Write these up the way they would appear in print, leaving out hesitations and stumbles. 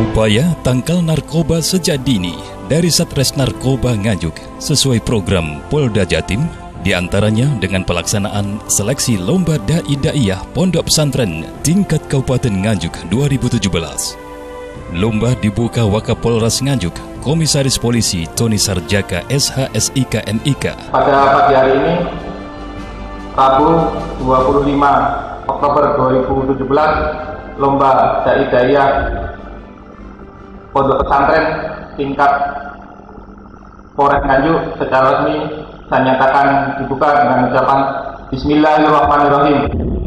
Upaya tangkal narkoba sejak dini dari Satres Narkoba Nganjuk sesuai program Polda Jatim, diantaranya dengan pelaksanaan seleksi lomba Dai-Daiyah Pondok Pesantren tingkat Kabupaten Nganjuk 2017. Lomba dibuka Wakapolres Nganjuk, Komisaris Polisi Tony Sarjaka SHSIK MIK. Pada pagi hari ini, Rabu 25 Oktober 2017, lomba Dai-Daiyah Pondok Pesantren tingkat Polres Nganjuk secara resmi saya nyatakan dibuka dengan ucapan Bismillahirrahmanirrahim.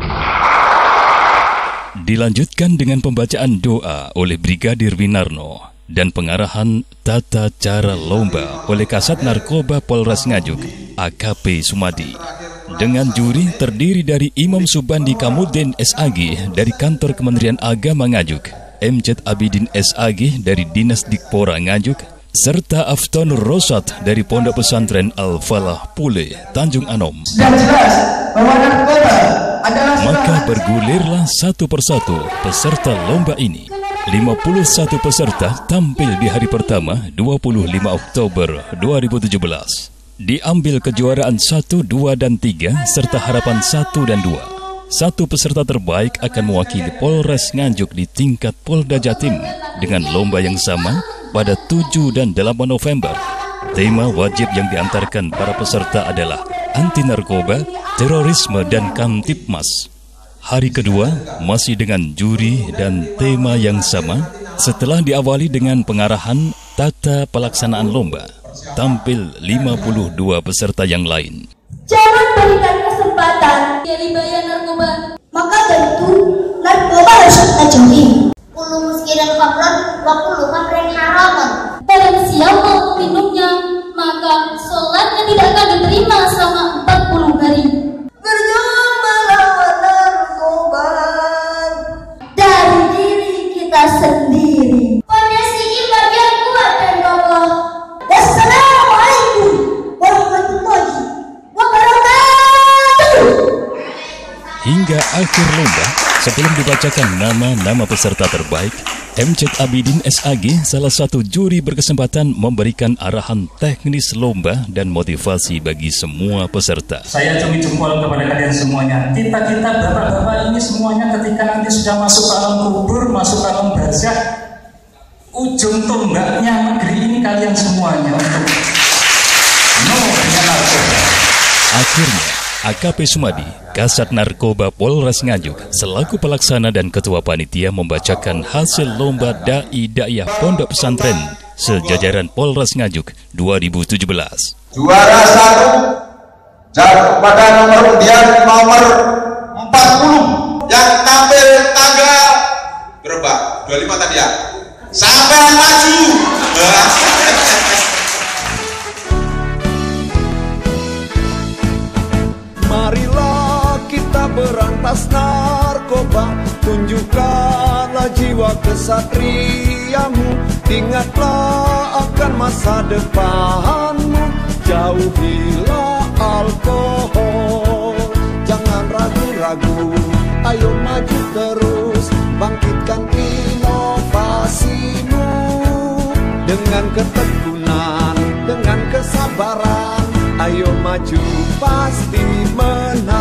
Dilanjutkan dengan pembacaan doa oleh Brigadir Winarno dan pengarahan tata cara lomba oleh Kasat Narkoba Polres Nganjuk AKP Sumadi. Dengan juri terdiri dari Imam Subandi Kamudin SAG dari Kantor Kementerian Agama Nganjuk, MZ Abidin SAG dari Dinas Dikpora Nganjuk, serta Aftonur Rosad dari Pondok Pesantren Al-Falah Pule, Tanjung Anom. Sudah jelas bahwa narkoba adalah... Maka bergulirlah satu persatu peserta lomba ini. 51 peserta tampil di hari pertama 25 Oktober 2017. Diambil kejuaraan 1, 2, dan 3 serta harapan 1 dan 2. Satu peserta terbaik akan mewakili Polres Nganjuk di tingkat Polda Jatim dengan lomba yang sama pada 7 dan 8 November. Tema wajib yang diantarkan para peserta adalah anti narkoba, terorisme, dan Kamtipmas. Hari kedua masih dengan juri dan tema yang sama setelah diawali dengan pengarahan tata pelaksanaan lomba. Tampil 52 peserta yang lain. Jangan berikan kesempatan dari bahaya narkoba. Maka dari itu narkoba harus kita jauhi. Kulu muskirin khamran wa kulu khamrin haraman. Barang siapa meminumnya, maka sholatnya tidak akan diterima selama 40 hari. Berjuang melawan narkoba Dari diri kita sendiri. Fondasi iman yang kuat dan kokoh. Wassalamualaikum warahmatullahi wabarakatuh. Hingga akhir lomba, sebelum dibacakan nama-nama peserta terbaik, MZ Abidin SAG, salah satu juri, berkesempatan memberikan arahan teknis lomba dan motivasi bagi semua peserta. Saya cumi jempol kepada kalian semuanya. Kita bapak-bapak ini semuanya ketika nanti sudah masuk ke alam kubur, masuk ke alam barzah, ujung tombaknya negeri ini kalian semuanya untuk dengan narkoba. Akhirnya, AKP Sumadi, Kasat Narkoba Polres Nganjuk, selaku pelaksana dan ketua panitia membacakan hasil lomba Dai-Daiyah Pondok Pesantren sejajaran Polres Nganjuk 2017. Juara 1 jatuh pada nomor undian nomor 40 yang tampil tanggal berapa? 25 tadi ya? Sampai maju. Marilah kita berantas narkoba, tunjukkanlah jiwa kesatriamu, ingatlah akan masa depanmu, jauhilah alkohol, jangan ragu-ragu, ayo maju terus, bangkitkan inovasimu, dengan ketekunan, dengan kesabaran, ayo maju pasti menang.